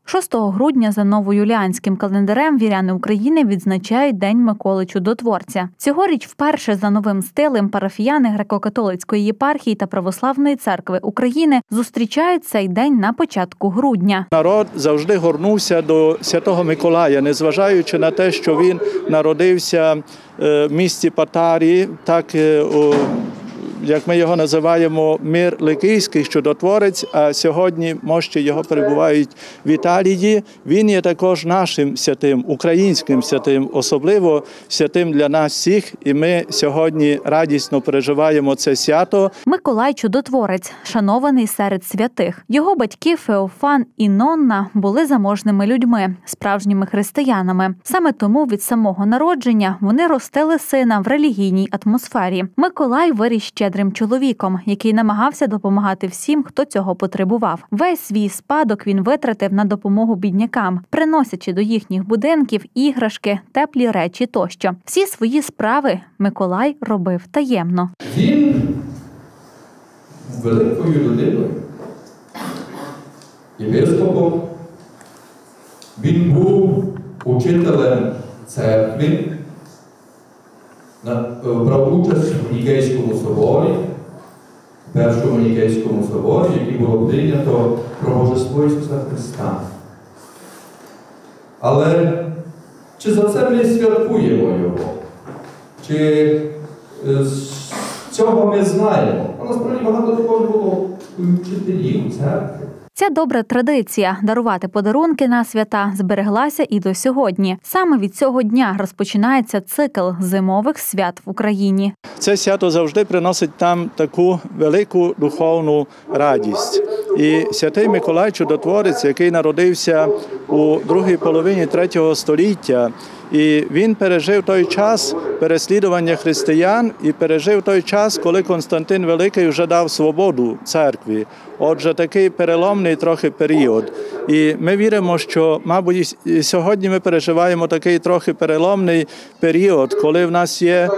6 грудня за новоюліанським календарем віряни України відзначають День Миколи Чудотворця. Цьогоріч вперше за новим стилем парафіяни Греко-католицької єпархії та Православної церкви України зустрічають цей день на початку грудня. Народ завжди горнувся до Святого Миколая, незважаючи на те, що він народився в місті Патарі, так як ми його називаємо, Мир Ликійський, чудотворець, а сьогодні мощі його перебувають в Італії. Він є також нашим святим, українським святим, особливо святим для нас всіх, і ми сьогодні радісно переживаємо це свято. Миколай Чудотворець, шанований серед святих. Його батьки Феофан і Нонна були заможними людьми, справжніми християнами. Саме тому від самого народження вони ростили сина в релігійній атмосфері. Миколай виріс щедрим чоловіком, який намагався допомагати всім, хто цього потребував. Весь свій спадок він витратив на допомогу біднякам, приносячи до їхніх будинків іграшки, теплі речі тощо. Всі свої справи Миколай робив таємно. Він великою людиною, єпископом, він був учителем церкви, брав участь у Нікейському соборі, першому Нікейському соборі, який було прийнято про Божество Ісуса Христа. Але чи за це ми святкуємо Його? Чи цього ми знаємо? А насправді багато також було вчителів у церкві. Ця добра традиція – дарувати подарунки на свята – збереглася і до сьогодні. Саме від цього дня розпочинається цикл зимових свят в Україні. Це свято завжди приносить нам таку велику духовну радість. І святий Миколай Чудотворець, який народився у другій половині 3 століття, і він пережив той час переслідування християн і пережив той час, коли Константин Великий вже дав свободу церкві. Отже, такий переломний трохи період. І ми віримо, що, мабуть, і сьогодні ми переживаємо такий трохи переломний період, коли в нас є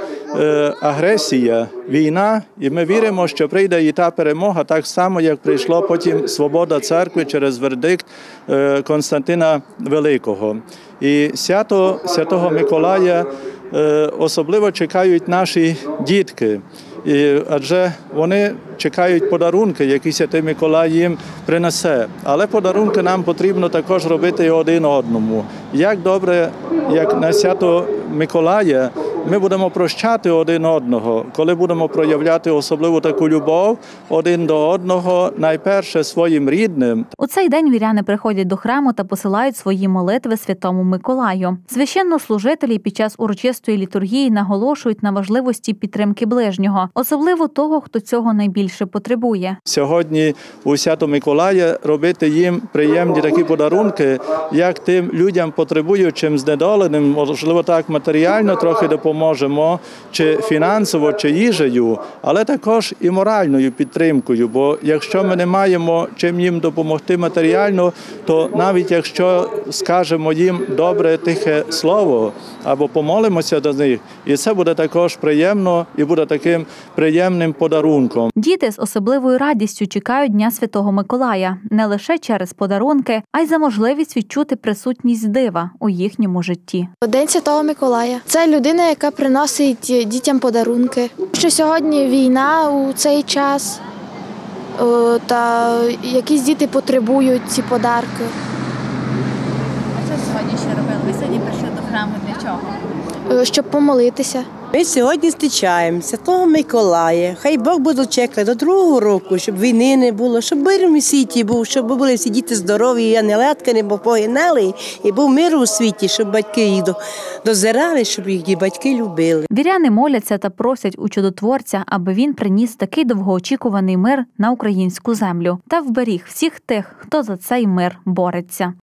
агресія, війна, і ми віримо, що прийде і та перемога, так само, як прийшла потім свобода церкви через вердикт Константина Великого. І свято Святого Миколая особливо чекають наші дітки, адже вони чекають подарунки, які Святий Миколай їм принесе. Але подарунки нам потрібно також робити один одному. Як добре, як на свято Миколая, ми будемо прощати один одного, коли будемо проявляти особливу таку любов один до одного, найперше своїм рідним. У цей день віряни приходять до храму та посилають свої молитви Святому Миколаю. Священнослужителі під час урочистої літургії наголошують на важливості підтримки ближнього, особливо того, хто цього найбільше потребує. Сьогодні у свято Миколая робити їм приємні такі подарунки, як тим людям потребуючим, знедоленим, можливо так матеріально трохи допоможемо, чи фінансово, чи їжею, але також і моральною підтримкою, бо якщо ми не маємо чим їм допомогти матеріально, то навіть якщо скажемо їм добре, тихе слово, або помолимося до них, і це буде також приємно і буде таким приємним подарунком. Діти з особливою радістю чекають Дня Святого Миколая не лише через подарунки, а й за можливість відчути присутність дива у їхньому житті. День Святого Миколая – це людина, яка приносить дітям подарунки. Що сьогодні війна у цей час, та якісь діти потребують ці подарки. А що сьогодні ще робили? Ви сьогодні прийшли до храму для чого? Щоб помолитися. Ми сьогодні зустрічаємо Святого Миколая. Хай Бог буде чекати до другого року, щоб війни не було, щоб мир у світі був, щоб були всі діти здорові, а нелетки не погинали, і був мир у світі, щоб батьки їх дозирали, щоб їх батьки любили. Віряни моляться та просять у Чудотворця, аби він приніс такий довгоочікуваний мир на українську землю та вберіг всіх тих, хто за цей мир бореться.